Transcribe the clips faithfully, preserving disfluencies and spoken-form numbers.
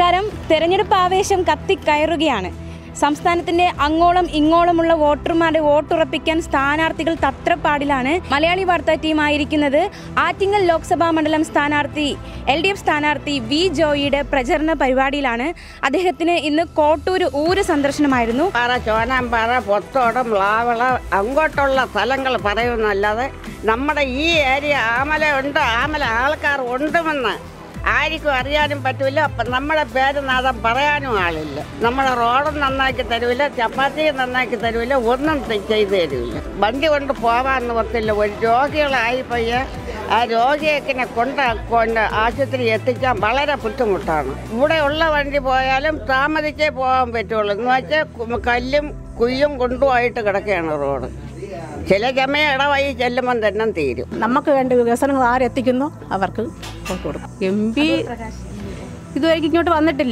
നമസ്കാരം. തെരഞ്ഞെടുപ്പ് ആവേശം കത്തിക്കയറുകയാണ്. സംസ്ഥാനത്തിന്റെ അങ്ങോളം ഇങ്ങോളമുള്ള വോട്ടർമാരുടെ വോട്ടുറപ്പിക്കാൻ സ്ഥാനാർത്ഥികൾ തത്രപ്പാടിലാണ്. മലയാളി വാർത്താ ടീം ആയിരിക്കുന്നത് ആറ്റിങ്ങൽ ലോക്സഭാ മണ്ഡലം സ്ഥാനാർത്ഥി എൽ ഡി എഫ് സ്ഥാനാർത്ഥി വി ജോയിയുടെ പ്രചരണ പരിപാടിയിലാണ്. അദ്ദേഹത്തിന് ഇന്ന് കോട്ടൂർ ഊര് സന്ദർശനമായിരുന്നു. പാറ, ചോനാമ്പാറ, പൊത്തോടം, ലാവള അങ്ങോട്ടുള്ള സ്ഥലങ്ങൾ പറയുന്നല്ലാതെ നമ്മുടെ ഈ ഏരിയ ആമല ഉണ്ട്, ആമല ആൾക്കാർ ഉണ്ടെന്ന് ആർക്കും അറിയാനും പറ്റില്ല. അപ്പം നമ്മുടെ പേര് നാദം പറയാനും ആളില്ല. നമ്മുടെ റോഡും നന്നാക്കി തരുമില്ല, ചപ്പാത്തിയും നന്നാക്കി തരുമില്ല, ഒന്നും ചെയ്തു തരുമില്ല. വണ്ടി കൊണ്ട് പോകാമെന്ന് പറഞ്ഞില്ല. ഒരു രോഗികളായി പയ്യ ആ രോഗിയെ കൊണ്ട് കൊണ്ട് ആശുപത്രി എത്തിക്കാൻ വളരെ ബുദ്ധിമുട്ടാണ്. ഇവിടെ ഉള്ള വണ്ടി പോയാലും താമസിച്ചേ പോകാൻ പറ്റുള്ളൂ. എന്ന് വെച്ചാൽ കല്ലും കുയ്യും കൊണ്ടുപോയിട്ട് കിടക്കുകയാണ് റോഡ്. ചില സമയം ഇടവഴി ചെല്ലുമ്പം തന്നെ തീരും. നമുക്ക് വേണ്ട വികസനങ്ങൾ ആരെത്തിക്കുന്നു അവർക്ക് വോട്ട് കൊടുക്കും. എം പി ഇതുവരെ ഇങ്ങോട്ട് വന്നിട്ടില്ല.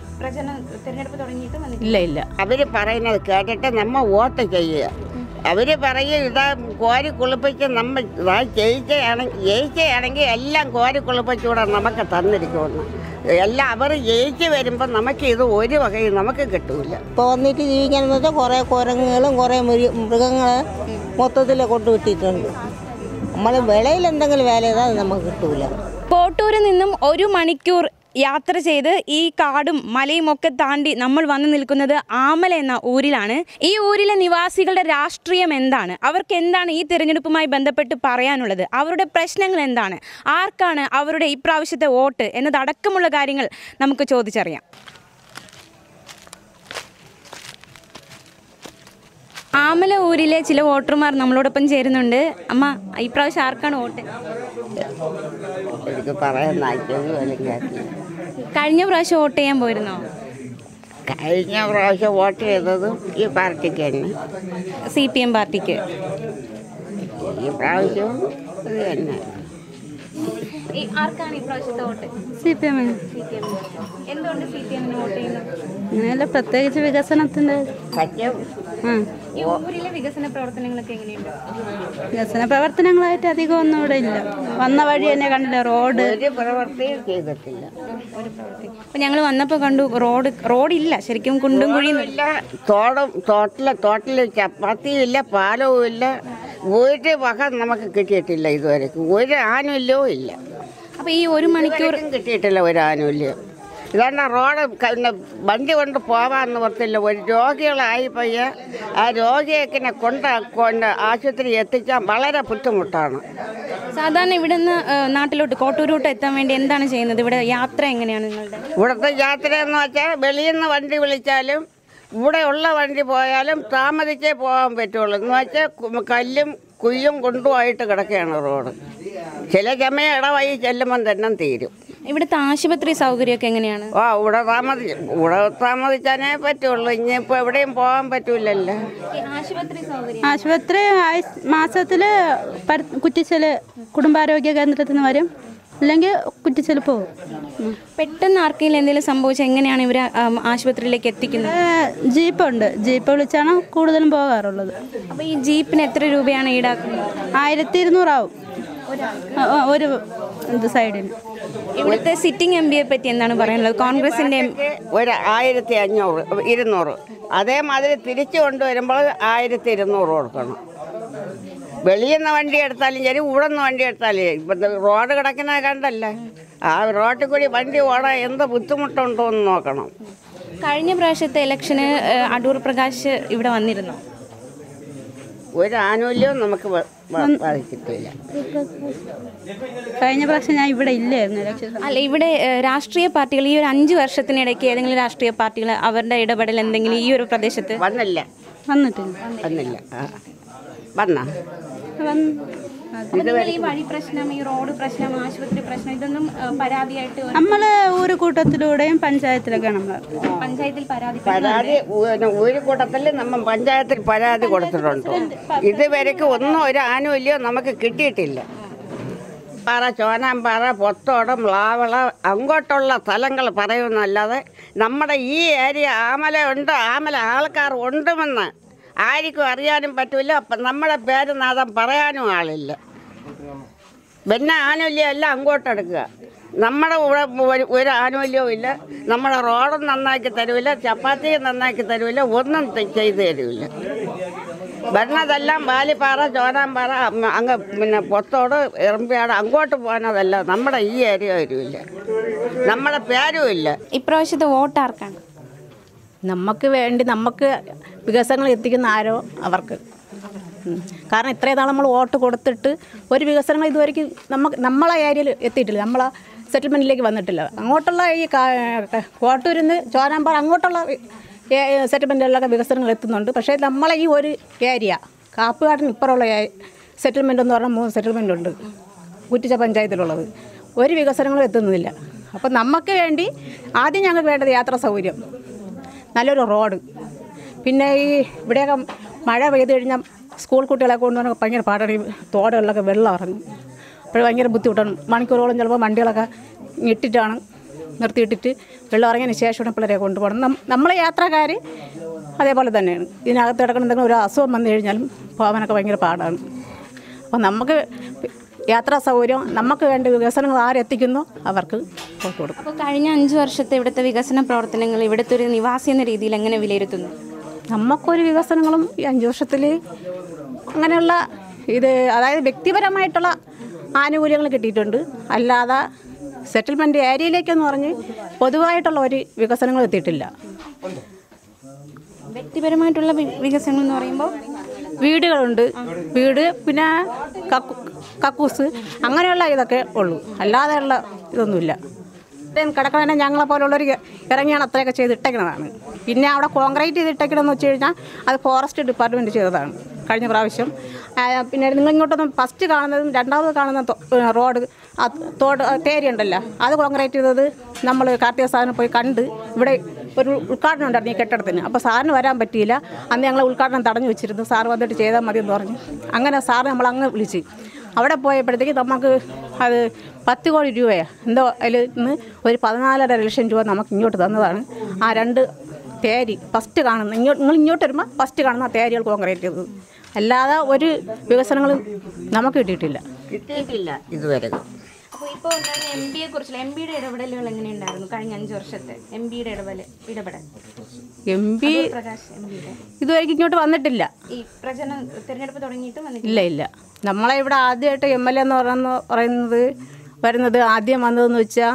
ഇല്ല ഇല്ല അവര് പറയുന്നത് കേട്ടിട്ട് നമ്മ വോട്ട് ചെയ്യുക. അവര് പറയും ഇതാ കോരി കുളിപ്പിച്ച് നമ്മ ഇതാ ജയിച്ചാണെങ്കിൽ ജയിച്ചാണെങ്കിൽ എല്ലാം കോരി കുളിപ്പിച്ചുകൂടെ നമുക്ക് തന്നിരിക്കുമെന്ന്. എല്ലാം അവർ ജയിച്ച് വരുമ്പോൾ നമുക്ക് ഇത് ഒരു വകയും നമുക്ക് കിട്ടൂല. ഇപ്പോൾ വന്നിട്ട് ജീവിക്കാനെന്ന് വെച്ചാൽ കുറേ കുരങ്ങുകളും കുറേ മൃഗങ്ങളെ മൊത്തത്തിൽ കൊണ്ടുവിട്ടിട്ടുണ്ട്. നമ്മൾ വിളയിൽ എന്തെങ്കിലും വേല ചെയ്താൽ നമുക്ക് കിട്ടൂല. കോട്ടൂരിൽ നിന്നും ഒരു മണിക്കൂർ യാത്ര ചെയ്ത് ഈ കാടും മലയും ഒക്കെ താണ്ടി നമ്മൾ വന്നു നിൽക്കുന്നത് ആമല എന്ന ഊരിലാണ്. ഈ ഊരിലെ നിവാസികളുടെ രാഷ്ട്രീയം എന്താണ്, അവർക്ക് എന്താണ് ഈ തിരഞ്ഞെടുപ്പുമായി ബന്ധപ്പെട്ട് പറയാനുള്ളത്, അവരുടെ പ്രശ്നങ്ങൾ എന്താണ്, ആർക്കാണ് അവരുടെ ഇപ്രാവശ്യത്തെ വോട്ട് എന്നതടക്കമുള്ള കാര്യങ്ങൾ നമുക്ക് ചോദിച്ചറിയാം. ആമല ഊരിലെ ചില വോട്ടർമാർ നമ്മളോടൊപ്പം ചേരുന്നുണ്ട്. അമ്മ, ഇപ്രാവശ്യം ആർക്കാണ് വോട്ട്? എനിക്ക് പറയാൻ കഴിഞ്ഞ പ്രാവശ്യം വോട്ട് ചെയ്യാൻ പോയിരുന്നോ? കഴിഞ്ഞ പ്രാവശ്യം വോട്ട് ചെയ്തതും ഈ പാർട്ടിക്ക് തന്നെ, സി പി എം പാർട്ടിക്ക്. ഈ പ്രാവശ്യവും ഇത് തന്നെ. ആർക്കാണ് ഇപ്രാവശ്യത്തെ വോട്ട്? C P M. എന്തുകൊണ്ട് സി പി എമ്മിന് വോട്ട് ചെയ്യുന്നത്? അങ്ങനെയല്ല, പ്രത്യേകിച്ച് വികസനത്തിന്റെ സത്യം. ഈ ഊരിലെ വികസന പ്രവർത്തനങ്ങളൊക്കെ എങ്ങനെയുണ്ട്? വികസന പ്രവർത്തനങ്ങളായിട്ട് അധികം ഒന്നും ഇവിടെ ഇല്ല. വന്ന വഴി തന്നെ കണ്ടില്ല, റോഡ് ഒരു പ്രവൃത്തിയും ചെയ്തിട്ടില്ല. അപ്പൊ ഞങ്ങൾ വന്നപ്പോൾ കണ്ടു റോഡ് റോഡില്ല, ശരിക്കും കുണ്ടും കുഴിയും ഇല്ല. തോടും തോട്ടിലെ തോട്ടിൽ ചപ്പാത്തിയും ഇല്ല, പാലവും ഇല്ല, ഒരു വക നമുക്ക് കിട്ടിയിട്ടില്ല ഇതുവരെ. ഒരു ആനുല്യവും ഇല്ല. അപ്പൊ ഈ ഒരു മണിക്കൂർ കിട്ടിയിട്ടില്ല ഒരു ആനുല്യം. ഇതാണ്ട് റോഡ് വണ്ടി കൊണ്ട് പോകാമെന്ന് പറഞ്ഞില്ല. ഒരു രോഗികളായി പയ്യ ആ രോഗിയെ കൊണ്ട് കൊണ്ട് ആശുപത്രി എത്തിക്കാൻ വളരെ ബുദ്ധിമുട്ടാണ്. സാധാരണ ഇവിടെ നിന്ന് നാട്ടിലോട്ട് കോട്ടൂരോട്ട് എത്താൻ വേണ്ടി എന്താണ് ചെയ്യുന്നത്? ഇവിടെ യാത്ര എങ്ങനെയാണ് നിങ്ങളുടെ? ഇവിടുത്തെ യാത്ര എന്ന് വെച്ചാൽ വെളിയിൽ നിന്ന് വണ്ടി വിളിച്ചാലും ഇവിടെ ഉള്ള വണ്ടി പോയാലും താമസിച്ചേ പോകാൻ പറ്റുള്ളൂ. എന്ന് വെച്ചാൽ കല്ലും കുയ്യും കൊണ്ടുപോയിട്ട് കിടക്കുകയാണ് റോഡ്. ചില സമയം ഇടവഴി ചെല്ലുമ്പം തന്നെ തീരും. ഇവിടുത്തെ ആശുപത്രി സൗകര്യമൊക്കെ എങ്ങനെയാണ്? ആ, ഇവിടെ താമസി ഇവിടെ താമസിച്ചാനേ പറ്റുള്ളൂ. ഇനിയിപ്പോൾ എവിടെയും പോകാൻ പറ്റൂലല്ലോ. ആശുപത്രി സൗകര്യം ആശുപത്രി മാസത്തിൽ കുറ്റിച്ചൽ കുടുംബാരോഗ്യ കേന്ദ്രത്തിൽ നിന്ന് വരും, അല്ലെങ്കിൽ കുറ്റിച്ചൽ പോകും. പെട്ടെന്ന് ആർക്കെങ്കിലും എന്തെങ്കിലും സംഭവിച്ചാൽ എങ്ങനെയാണ് ഇവർ ആശുപത്രിയിലേക്ക് എത്തിക്കുന്നത്? ജീപ്പുണ്ട്, ജീപ്പ് വിളിച്ചാണ് കൂടുതലും പോകാറുള്ളത്. അപ്പോൾ ഈ ജീപ്പിന് എത്ര രൂപയാണ് ഈടാക്കുന്നത്? ആയിരത്തി ഇരുന്നൂറാവും ഒരു സൈഡിന്. ഇവിടുത്തെ സിറ്റിംഗ് എം പിയെ പറ്റി എന്താണ് പറയാനുള്ളത്? കോൺഗ്രസിന്റെ ഒരു ആയിരത്തി അഞ്ഞൂറ് ഇരുന്നൂറ് അതേമാതിരി തിരിച്ചു കൊണ്ടുവരുമ്പോൾ ആയിരത്തി ഇരുന്നൂറ് കൊടുക്കണം. വെളിയിൽ നിന്ന് വണ്ടി എടുത്താലും ശരി, ഇവിടെ നിന്ന് വണ്ടി എടുത്താലും ശരി. ഇപ്പം റോഡ് കിടക്കുന്ന കണ്ടല്ലേ, ആ റോഡിൽ കൂടി വണ്ടി ഓടാൻ എന്ത് ബുദ്ധിമുട്ടുണ്ടോ എന്ന് നോക്കണം. കഴിഞ്ഞ പ്രാവശ്യത്തെ ഇലക്ഷന് അടൂർ പ്രകാശ് ഇവിടെ വന്നിരുന്നു. ഒരു ആനുകൂല്യവും നമുക്ക് ബാധിച്ചിട്ടില്ല. കഴിഞ്ഞ പ്രാവശ്യം ഞാൻ ഇവിടെ ഇല്ലായിരുന്നു ഇലക്ഷൻ. അല്ല, ഇവിടെ രാഷ്ട്രീയ പാർട്ടികൾ ഈ ഒരു അഞ്ച് വർഷത്തിനിടയ്ക്ക് ഏതെങ്കിലും രാഷ്ട്രീയ പാർട്ടികൾ അവരുടെ ഇടപെടൽ എന്തെങ്കിലും ഈ ഒരു പ്രദേശത്ത് വന്നില്ല? വന്നിട്ടില്ല. വന്നില്ല. വന്ന ഈ വഴി പ്രശ്നം, ഈ റോഡ് പ്രശ്നം, ആശുപത്രി പ്രശ്നം, ഇതൊന്നും പരാതിയായിട്ട് നമ്മള് ഒരു കൂട്ടത്തിലൂടെയും പഞ്ചായത്തിലൊക്കെയാണ് നമ്മൾ പഞ്ചായത്തിൽ പരാതി പരാതി ഒരു കൂട്ടത്തിൽ നമ്മൾ പഞ്ചായത്തിൽ പരാതി കൊടുത്തിട്ടുണ്ട്. ഇതുവരെയ്ക്ക് ഒന്നും ഒരു ആനുകൂല്യവും നമുക്ക് കിട്ടിയിട്ടില്ല. പാറ, ചോനാമ്പാറ, പൊത്തോടം, ലാവള അങ്ങോട്ടുള്ള സ്ഥലങ്ങൾ പറയുന്നല്ലാതെ നമ്മുടെ ഈ ഏരിയ ആമല ഉണ്ട്, ആമല ആൾക്കാർ ഉണ്ടെന്ന് ആർക്കും അറിയാനും പറ്റില്ല. അപ്പം നമ്മുടെ പേര് നാദം പറയാനും ആളില്ല. പിന്നെ ആനുകൂല്യം എല്ലാം അങ്ങോട്ടെടുക്കുക. നമ്മുടെ ഇവിടെ ഒരു ഒരു ആനുകൂല്യവും ഇല്ല. നമ്മുടെ റോഡും നന്നാക്കി തരുമില്ല, ചപ്പാത്തിയും നന്നാക്കി തരുമില്ല, ഒന്നും ചെയ്തു തരുമില്ല. വരുന്നതെല്ലാം ബാലിപ്പാറ, ചോരാമ്പാറ, അങ്ങ് പിന്നെ പൊത്തോട്, എറമ്പിയാട് അങ്ങോട്ട് പോകുന്നതല്ല. നമ്മുടെ ഈ ഏരിയ വരുമില്ല, നമ്മുടെ പേരും ഇല്ല. ഇപ്രാവശ്യത്തെ വോട്ട് ആർക്കാണ്? നമുക്ക് വേണ്ടി നമുക്ക് വികസനങ്ങൾ എത്തിക്കുന്ന ആരോ അവർക്ക്. കാരണം ഇത്രയും നാൾ നമ്മൾ വോട്ട് കൊടുത്തിട്ട് ഒരു വികസനങ്ങൾ ഇതുവരെയ്ക്കും നമുക്ക് നമ്മളെ ഏരിയയിൽ എത്തിയിട്ടില്ല, നമ്മളെ സെറ്റിൽമെൻറ്റിലേക്ക് വന്നിട്ടില്ല. അങ്ങോട്ടുള്ള ഈ കോട്ടൂരിൽ നിന്ന് ചോരാമ്പാറ അങ്ങോട്ടുള്ള സെറ്റിൽമെൻറ്റുകളിലൊക്കെ വികസനങ്ങൾ എത്തുന്നുണ്ട്. പക്ഷേ നമ്മളെ ഈ ഒരു ഏരിയ കാപ്പുകാട്ടിന് ഇപ്പുറമുള്ള സെറ്റിൽമെൻറ്റ് എന്ന് പറഞ്ഞാൽ മൂന്ന് സെറ്റിൽമെൻ്റ് ഉണ്ട് കുറ്റിച്ച പഞ്ചായത്തിലുള്ളത്. ഒരു വികസനങ്ങളും എത്തുന്നില്ല. അപ്പം നമുക്ക് വേണ്ടി ആദ്യം ഞങ്ങൾക്ക് വേണ്ടത് യാത്രാ സൗകര്യം, നല്ലൊരു റോഡ്. പിന്നെ ഈ ഇവിടെയൊക്കെ മഴ പെയ്ത് കഴിഞ്ഞാൽ സ്കൂൾ കുട്ടികളെ കൊണ്ടുവന്ന് ഭയങ്കര പാടാണ്. ഈ തോടുകളിലൊക്കെ വെള്ളം ഇറങ്ങും, അപ്പോൾ ഭയങ്കര ബുദ്ധിമുട്ടാണ്. മണിക്കൂറോളം ചിലപ്പോൾ വണ്ടികളൊക്കെ ഇട്ടിട്ടാണ് നിർത്തിയിട്ടിട്ട് വെള്ളം ഇറങ്ങിയതിന് ശേഷമാണ് പിള്ളേരെ കൊണ്ടുപോകണം. നമ്മളെ യാത്രക്കാർ അതേപോലെ തന്നെയാണ്. ഇതിനകത്ത് കിടക്കുന്ന എന്തെങ്കിലും ഒരു അസുഖം വന്നു കഴിഞ്ഞാലും പോകാനൊക്കെ ഭയങ്കര പാടാണ്. അപ്പോൾ നമുക്ക് യാത്രാ സൗകര്യം, നമുക്ക് വേണ്ട വികസനങ്ങൾ ആരെത്തിക്കുന്നോ അവർക്ക് വോട്ട് കൊടുക്കും. അപ്പോൾ കഴിഞ്ഞ അഞ്ച് വർഷത്തെ ഇവിടുത്തെ വികസന പ്രവർത്തനങ്ങൾ ഇവിടുത്തെ ഒരു നിവാസി എന്ന രീതിയിൽ എങ്ങനെ വിലയിരുത്തുന്നു? നമുക്കൊരു വികസനങ്ങളും ഈ അഞ്ച് വർഷത്തിൽ അങ്ങനെയുള്ള ഇത് അതായത് വ്യക്തിപരമായിട്ടുള്ള ആനുകൂല്യങ്ങൾ കിട്ടിയിട്ടുണ്ട്. അല്ലാതെ സെറ്റിൽമെൻറ്റ് ഏരിയയിലേക്കെന്ന് പറഞ്ഞ് പൊതുവായിട്ടുള്ള ഒരു വികസനങ്ങൾ എത്തിയിട്ടില്ല. വ്യക്തിപരമായിട്ടുള്ള വികസനങ്ങൾ എന്ന് പറയുമ്പോൾ വീടുകളുണ്ട്, വീട് പിന്നെ കക്കു കക്കൂസ് അങ്ങനെയുള്ള ഇതൊക്കെ ഉള്ളൂ. അല്ലാതെയുള്ള ഇതൊന്നുമില്ല. കിടക്കണേ ഞങ്ങളെ പോലുള്ളവർ ഇറങ്ങിയാണ് അത്രയൊക്കെ ചെയ്തിട്ടേക്കുന്നതാണ്. പിന്നെ അവിടെ കോൺക്രീറ്റ് ചെയ്തിട്ടേക്കണമെന്ന് വെച്ച് കഴിഞ്ഞാൽ അത് ഫോറസ്റ്റ് ഡിപ്പാർട്ട്മെൻറ്റ് ചെയ്തതാണ് കഴിഞ്ഞ പ്രാവശ്യം. പിന്നെ നിങ്ങൾ ഇങ്ങോട്ടൊന്നും ഫസ്റ്റ് കാണുന്നതും രണ്ടാമത് കാണുന്ന റോഡ് തോട് തേരി ഉണ്ടല്ലോ, അത് കോൺക്രീറ്റ് ചെയ്തത് നമ്മൾ കാർത്തിക സാറിന് പോയി കണ്ട്. ഇവിടെ ഒരു ഉദ്ഘാടനം ഉണ്ടായിരുന്നു ഈ കെട്ടിടത്തിന്. അപ്പോൾ സാറിന് വരാൻ പറ്റിയില്ല. അന്ന് ഞങ്ങൾ ഉദ്ഘാടനം തടഞ്ഞു വെച്ചിരുന്നു. സാറ് വന്നിട്ട് ചെയ്താൽ മതി എന്ന് പറഞ്ഞു. അങ്ങനെ സാറ് നമ്മളങ്ങ് വിളിച്ച് അവിടെ പോയപ്പോഴത്തേക്ക് നമുക്ക് അത് പത്ത് കോടി രൂപയാണ് എന്തോ അതിൽ നിന്ന് ഒരു പതിനാലര ലക്ഷം രൂപ നമുക്ക് ഇങ്ങോട്ട് തന്നതാണ്. ആ രണ്ട് തേരി ഫസ്റ്റ് കാണുന്ന ഇങ്ങോട്ട് നിങ്ങൾ ഇങ്ങോട്ട് വരുമ്പോൾ ഫസ്റ്റ് കാണുന്ന തേരികൾ കോൺക്രീറ്റ് ചെയ്തത്. അല്ലാതെ ഒരു വികസനങ്ങളും നമുക്ക് കിട്ടിയിട്ടില്ല കിട്ടിയിട്ടില്ല ഇതുവരെ. അപ്പോൾ ഇപ്പോൾ എന്താണ് എം പിയെ കുറിച്ചുള്ള എം പിയുടെ ഇടപെടലുകൾ എങ്ങനെയുണ്ടായിരുന്നു കഴിഞ്ഞ അഞ്ച് വർഷത്തെ എം പിയുടെ ഇടപെടൽ ഇടപെടൽ എം പി പ്രകാശ് എം പിയുടെ ഇതുവരെയ്ക്കും ഇങ്ങോട്ട് വന്നിട്ടില്ല. ഈ പ്രചരണ തിരഞ്ഞെടുപ്പ് തുടങ്ങിയിട്ട് വന്നിട്ടില്ല. ഇല്ല ഇല്ല നമ്മളെ ഇവിടെ ആദ്യമായിട്ട് എം എൽ എ എന്ന് പറയുന്ന പറയുന്നത് വരുന്നത് ആദ്യം വന്നതെന്ന് വെച്ചാൽ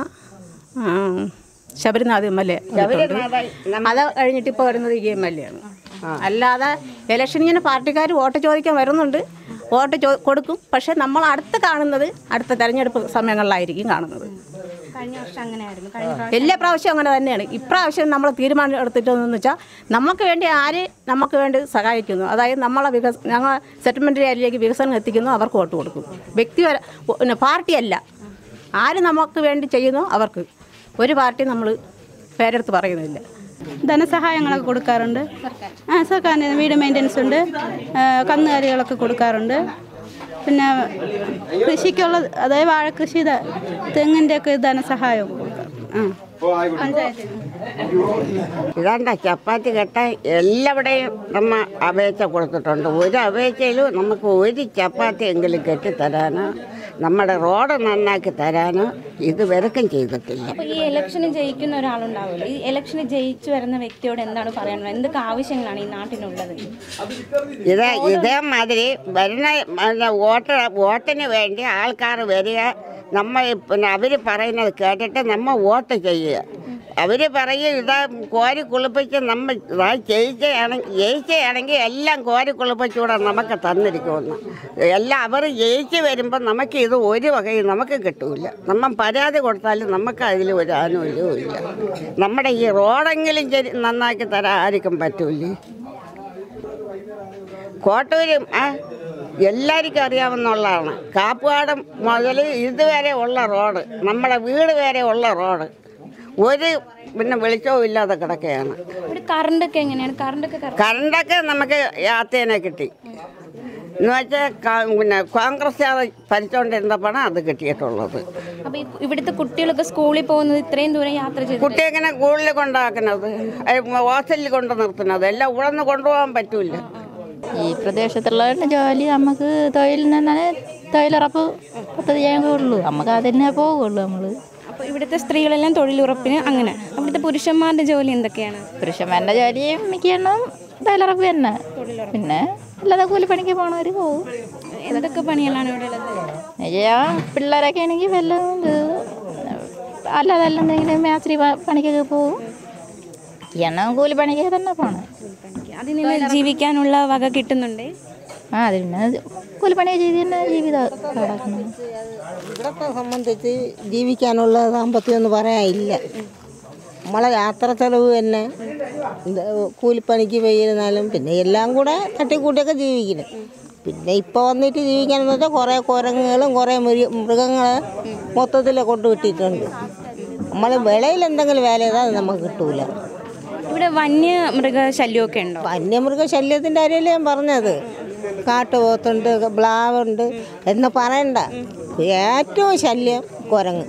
ശബരിനാഥ് എം എൽ എ. അത് കഴിഞ്ഞിട്ട് ഇപ്പോൾ വരുന്നത് ഈ എം എൽ എ ആണ്. അല്ലാതെ ഇലക്ഷൻ ഇങ്ങനെ പാർട്ടിക്കാർ വോട്ട് ചോദിക്കാൻ വരുന്നുണ്ട്, വോട്ട് ചോ കൊടുക്കും. പക്ഷേ നമ്മൾ അടുത്ത് കാണുന്നത് അടുത്ത തെരഞ്ഞെടുപ്പ് സമയങ്ങളിലായിരിക്കും കാണുന്നത്. കഴിഞ്ഞ വർഷം അങ്ങനെയായിരുന്നു. കഴിഞ്ഞ എല്ലാ പ്രാവശ്യവും അങ്ങനെ തന്നെയാണ്. ഇപ്രാവശ്യം നമ്മൾ തീരുമാനം എടുത്തിട്ടെന്ന് വെച്ചാൽ നമുക്ക് വേണ്ടി ആര് നമുക്ക് വേണ്ടി സഹായിക്കുന്നു, അതായത് നമ്മളെ വികസ ഞങ്ങൾ സെറ്റിൽമെൻറ്റ് ഏരിയയിലേക്ക് വികസനം എത്തിക്കുന്നു അവർക്ക് വോട്ട് കൊടുക്കും. വ്യക്തിപര പിന്നെ പാർട്ടിയല്ല, ആര് നമുക്ക് വേണ്ടി ചെയ്യുന്നു അവർക്ക്. ഒരു പാർട്ടി നമ്മൾ പേരെടുത്ത് പറയുന്നില്ല. ധനസഹായങ്ങളൊക്കെ കൊടുക്കാറുണ്ട്. ആ സർക്കാരിൻ്റെ വീട് മെയിൻ്റനൻസ് ഉണ്ട്, കന്നുകാലികളൊക്കെ കൊടുക്കാറുണ്ട്. പിന്നെ കൃഷിക്കുള്ള അതായത് വാഴ കൃഷി തെങ്ങിൻ്റെയൊക്കെ ധനസഹായവും കൊടുക്കാം. ആ പഞ്ചായത്തിൽ ഇതാണ്ട ചപ്പാത്തി കെട്ടാൻ എല്ലാവിടെയും നമ്മൾ അപേക്ഷ കൊടുത്തിട്ടുണ്ട്. ഒരു അപേക്ഷയിലും നമുക്ക് ഒരു ചപ്പാത്തി എങ്കിലും കെട്ടിത്തരാനോ നമ്മുടെ റോഡ് നന്നാക്കി തരാനോ ഇതുവരെക്കും ചെയ്തിട്ടില്ല. അപ്പോൾ ഈ ഇലക്ഷന് ജയിക്കുന്ന ഒരാളുണ്ടാവുമല്ലോ, ഈ ഇലക്ഷന് ജയിച്ചു വരുന്ന വ്യക്തിയോട് എന്താണ് പറയാനുള്ളത്? എന്തൊക്കെ ആവശ്യങ്ങളാണ് ഈ നാട്ടിനുള്ളത്? ഇതേ ഇതേമാതിരി വരുന്ന വോട്ട് വോട്ടിന് വേണ്ടി ആൾക്കാർ വരിക, നമ്മൾ പിന്നെ അവർ പറയുന്നത് കേട്ടിട്ട് നമ്മൾ വോട്ട് ചെയ്യുക. അവർ പറയും ഇതാ കോരി കുളിപ്പിച്ച് നമ്മൾ ഇതാ ജയിക്കുകയാണെങ്കിൽ ജയിക്കുകയാണെങ്കിൽ എല്ലാം കോരി കുളിപ്പിച്ചുകൂടെ നമുക്ക് തന്നിരിക്കുമെന്ന്. എല്ലാം അവർ ജയിച്ച് വരുമ്പോൾ നമുക്ക് ഇത് ഒരു വകയും നമുക്ക് കിട്ടൂല. നമ്മൾ പരാതി കൊടുത്താലും നമുക്ക് അതിൽ ഒരു ആനുകൂല്യവും ഇല്ല. നമ്മുടെ ഈ റോഡെങ്കിലും ശരി നന്നാക്കി തരാൻ ആർക്കും പറ്റൂലേ. കോട്ടൂരും ആ എല്ലാവർക്കും അറിയാവുന്നതാണ്. കാപ്പുകാടം മുതൽ ഇതുവരെ ഉള്ള റോഡ്, നമ്മുടെ വീട് വരെ ഉള്ള റോഡ് ഒരു പിന്നെ വെളിച്ചവും ഇല്ലാതെ കിടക്കുകയാണ്. ഇവിടെ കറണ്ടൊക്കെ എങ്ങനെയാണ്? കറണ്ടൊക്കെ കറണ്ടൊക്കെ നമുക്ക് യാത്രേനെ കിട്ടി എന്ന് വെച്ചാൽ പിന്നെ കോൺഗ്രസ് ഭരിച്ചുകൊണ്ടിരുന്നപ്പോഴാണ് അത് കിട്ടിയിട്ടുള്ളത്. അപ്പോൾ ഇവിടുത്തെ കുട്ടികളൊക്കെ സ്കൂളിൽ പോകുന്നത് ഇത്രയും ദൂരം യാത്ര ചെയ്ത് കുട്ടി എങ്ങനെ സ്കൂളിൽ കൊണ്ടാക്കുന്നത്, ഹോസ്റ്റലിൽ കൊണ്ട് നിർത്തുന്നത് എല്ലാം ഉഴന്ന് കൊണ്ടുപോകാൻ പറ്റൂല. ഈ പ്രദേശത്തുള്ളവരുടെ ജോലി നമുക്ക് തൊഴിൽ നിന്നാണ് തൊഴിലുറപ്പ് പദ്ധതി ചെയ്യാൻ ഉള്ളൂ. നമുക്ക് അതിനെ പോകുള്ളൂ. നമ്മൾ അപ്പോൾ ഇവിടുത്തെ സ്ത്രീകളെല്ലാം തൊഴിലുറപ്പിന് അങ്ങനെ. അവിടുത്തെ പുരുഷന്മാരുടെ ജോലി എന്തൊക്കെയാണ്? പുരുഷന്മാരുടെ ജോലിയും മിക്കണം തൊഴിലുറപ്പ് തന്നെ. പിന്നെ അല്ലാതെ കൂലിപ്പണിക്ക് പോകണവർ പോകും. എന്തൊക്കെ പണികളാണ് ഇവിടെ ഉള്ളത്? ചെയ്യാൻ പിള്ളേരൊക്കെ ആണെങ്കിൽ വല്ലതും ഇത് അല്ലാതെ എന്തെങ്കിലും മേസ്ത്രി പണിക്കൊക്കെ പോകും. എന്നാൽ കൂലിപ്പണിക്ക് തന്നെ പോകണം. അതിൽ നിന്ന് ജീവിക്കാനുള്ള വക കിട്ടുന്നുണ്ടേ? ആ അത് പിന്നെ കൂലിപ്പണി ചെയ്ത് തന്നെ ജീവിതം നടക്കണം. ഇവിടത്തെ സംബന്ധിച്ച് ജീവിക്കാനുള്ള സാമ്പത്തികമൊന്നും പറയാനില്ല. നമ്മളെ യാത്ര ചെലവ് തന്നെ കൂലിപ്പണിക്ക് പോയിരുന്നാലും പിന്നെ എല്ലാം കൂടെ തട്ടിക്കൂട്ടിയൊക്കെ ജീവിക്കണം. പിന്നെ ഇപ്പോൾ വന്നിട്ട് ജീവിക്കാനെന്ന് വെച്ചാൽ കുറേ കുരങ്ങുകളും കുറേ മൃഗങ്ങളെ മൊത്തത്തിൽ കൊണ്ടുവിട്ടിട്ടുണ്ട്. നമ്മൾ വിളയിൽ എന്തെങ്കിലും വേല ചെയ്താൽ അത് നമുക്ക് കിട്ടൂല. ഇവിടെ വന്യമൃഗശല്യമൊക്കെ ഉണ്ടോ? വന്യമൃഗശല്യത്തിൻ്റെ കാര്യമല്ലേ ഞാൻ പറഞ്ഞത്. കാട്ടുപോത്തുണ്ട്, ബ്ലാവുണ്ട് എന്ന് പറയണ്ട. ഏറ്റവും ശല്യം കുരങ്ങ്.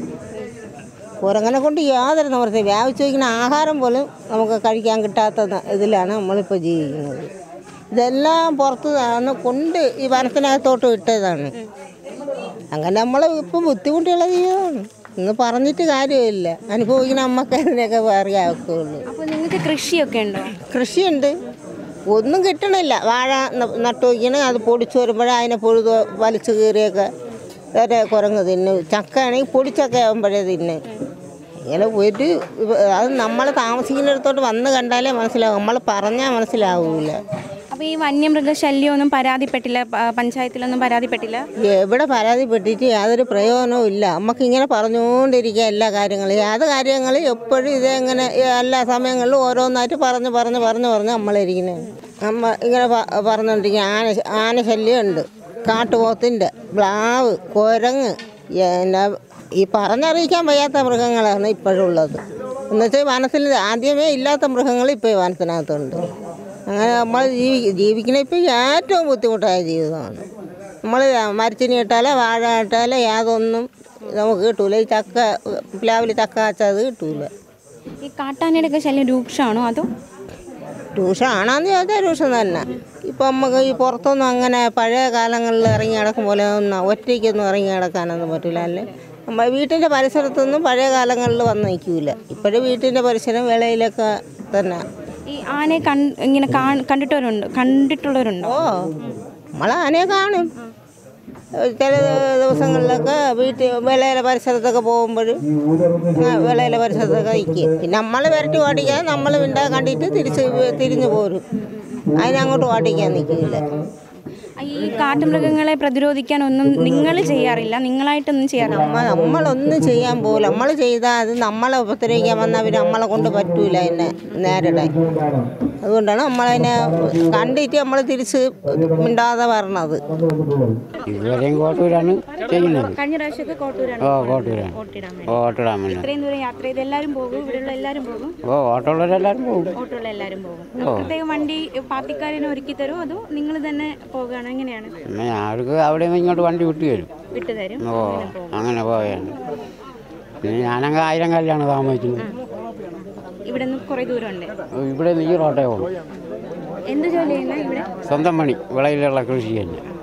കുരങ്ങനെ കൊണ്ട് യാതൊരു നിവൃത്തി. വ്യാപിച്ചു വയ്ക്കുന്ന ആഹാരം പോലും നമുക്ക് കഴിക്കാൻ കിട്ടാത്ത ഇതിലാണ് നമ്മളിപ്പോൾ ജീവിക്കുന്നത്. ഇതെല്ലാം പുറത്ത് നിന്ന് കൊണ്ട് ഈ വനത്തിനകത്തോട്ട് വിട്ടതാണ്. അങ്ങനെ നമ്മൾ ഇപ്പം ബുദ്ധിമുട്ടുള്ള ജീവിതമാണ്. ഇന്ന് പറഞ്ഞിട്ട് കാര്യമില്ല. അനുഭവിക്കുന്ന നമുക്ക് അതിനൊക്കെ അറിയാവുള്ളൂ. അപ്പോൾ നിങ്ങൾക്ക് കൃഷിയൊക്കെ ഉണ്ടോ? കൃഷിയുണ്ട്, ഒന്നും കിട്ടണില്ല. വാഴ നട്ടു വയ്ക്കണേ, അത് പൊടിച്ചു വരുമ്പോഴേ അതിനെ പൊഴുത് വലിച്ചു കീറിയൊക്കെ വേറെ കുരങ്ങ് തിന്നു. ചക്ക ആണെങ്കിൽ പൊടിച്ചൊക്കെ ആകുമ്പോഴേ തിന്ന്. ഇങ്ങനെ ഒരു അത് നമ്മൾ താമസിക്കുന്നിടത്തോട്ട് വന്ന് കണ്ടാലേ മനസ്സിലാവും. നമ്മൾ പറഞ്ഞാൽ മനസ്സിലാവില്ല. അപ്പോൾ ഈ വന്യമൃഗശല്യമൊന്നും പരാതിപ്പെട്ടില്ല? പഞ്ചായത്തിലൊന്നും പരാതിപ്പെട്ടില്ല? എവിടെ പരാതിപ്പെട്ടിട്ട് യാതൊരു പ്രയോജനവും ഇല്ല. നമുക്കിങ്ങനെ പറഞ്ഞുകൊണ്ടിരിക്കുക എല്ലാ കാര്യങ്ങളും. ഏത് കാര്യങ്ങളും എപ്പോഴും ഇതെങ്ങനെ എല്ലാ സമയങ്ങളിലും ഓരോന്നായിട്ട് പറഞ്ഞ് പറഞ്ഞ് പറഞ്ഞ് പറഞ്ഞ് നമ്മളിരിക്കുന്നത്. നമ്മ ഇങ്ങനെ പറഞ്ഞുകൊണ്ടിരിക്കുക. ആന ആനശല്യമുണ്ട്, കാട്ടുപോത്തിൻ്റെ, ബ്ലാവ്, കുരങ്ങ്, എന്നാ ഈ പറഞ്ഞറിയിക്കാൻ വയ്യാത്ത മൃഗങ്ങളാണ് ഇപ്പോഴുള്ളത്. എന്നുവെച്ചാൽ വനത്തിൽ ആദ്യമേ ഇല്ലാത്ത മൃഗങ്ങൾ ഇപ്പോൾ ഈ വനത്തിനകത്തുണ്ട്. അങ്ങനെ നമ്മൾ ജീവി ജീവിക്കണ ഇപ്പോൾ ഏറ്റവും ബുദ്ധിമുട്ടായ ജീവിതമാണ്. നമ്മൾ മരച്ചിനി ഇട്ടാലോ വാഴ ഇട്ടാലോ യാതൊന്നും നമുക്ക് കിട്ടൂല. ഈ ചക്ക പ്ലാവിൽ ചക്ക വെച്ചാൽ അത് കിട്ടൂല. ഈ കാട്ടാനയുടെയൊക്കെ ശല്യം രൂക്ഷമാണോ അതോ? രൂക്ഷമാണെന്ന് ചോദിച്ചാൽ രൂക്ഷം തന്നെ. ഇപ്പം നമുക്ക് ഈ പുറത്തൊന്നും അങ്ങനെ പഴയ കാലങ്ങളിൽ ഇറങ്ങി കിടക്കും പോലെ ഒന്നും ഒറ്റയ്ക്കൊന്നും ഇറങ്ങി കിടക്കാനൊന്നും പറ്റില്ല. അല്ലേ നമ്മൾ വീട്ടിൻ്റെ പരിസരത്തൊന്നും പഴയ കാലങ്ങളിൽ വന്ന് നിൽക്കില്ല. ഇപ്പോഴും വീട്ടിൻ്റെ പരിസരം വിളയിലൊക്കെ തന്നെ. ഈ ആനയെ കൺ ഇങ്ങനെ കണ്ടിട്ടവരുണ്ട് കണ്ടിട്ടുള്ളവരുണ്ടോ? ഓ, നമ്മൾ ആനയെ കാണും. ചില ദിവസങ്ങളിലൊക്കെ വീട്ടിൽ വിളയിലെ പരിസരത്തൊക്കെ പോകുമ്പോൾ വിളയിലെ പരിസരത്തൊക്കെ നിൽക്കും. പിന്നെ നമ്മൾ വിരട്ടി ഓടിക്കാതെ നമ്മൾ വിണ്ടാ കണ്ടിട്ട് തിരിച്ച് തിരിഞ്ഞു പോരും. അതിനങ്ങോട്ട് ഓടിക്കാൻ നിൽക്കില്ല. ഈ കാട്ടുമൃഗങ്ങളെ പ്രതിരോധിക്കാൻ ഒന്നും നിങ്ങൾ ചെയ്യാറില്ല? നിങ്ങളായിട്ടൊന്നും ചെയ്യാറില്ല? നമ്മൾ നമ്മളൊന്നും ചെയ്യാൻ പോകില്ല. നമ്മൾ ചെയ്താൽ അത് നമ്മളെ ഉപദ്രവിക്കാൻ വന്നാൽ പിന്നെ നമ്മളെ കൊണ്ട് പറ്റൂല അതിനെ നേരിടാൻ. അതുകൊണ്ടാണ് നമ്മളതിനെ കണ്ടിട്ട് നമ്മൾ തിരിച്ച് മിണ്ടാതെ വരണത്. ഇതുവരെയും കോട്ടൂരാണ് ചെയ്യുന്നത്. കഴിഞ്ഞ പ്രാവശ്യമൊക്കെ കോട്ടൂരാണ്. ഓ കോട്ടൂരാണ്. ഓട്ടിടാൻ വേണ്ടി ഇത്രയും ദൂരം യാത്ര ചെയ്ത് എല്ലാവരും പോകും? ഇവിടെയുള്ള എല്ലാവരും പോകും? ഓ ഓട്ടോള്ളവരെല്ലാവരും പോകും. ഓട്ടോയുള്ള എല്ലാവരും പോകും. പ്രത്യേകം വണ്ടി പാർട്ടിക്കാരനെ ഒരുക്കി തരുമോ അതോ നിങ്ങൾ തന്നെ പോകുകയാണോ? എങ്ങനെയാണ്? അവർക്ക് അവിടെ നിന്ന് ഇങ്ങോട്ട് വണ്ടി വിട്ടു തരും. വിട്ടു തരും. ഓ അങ്ങനെ പോയാണ്. പിന്നെ ഞാനങ്ങ് ആയിരം കല്ലാണ് താമസിക്കുന്നത്. ഇവിടെ നിന്ന് കുറേ ദൂരമുണ്ട്. ഇവിടെ നിന്ന് ഈ റോട്ടേ പോകും. എന്ത് ജോലി ചെയ്യുന്നത് ഇവിടെ? സ്വന്തം പണി, വിളയിലുള്ള കൃഷി തന്നെ.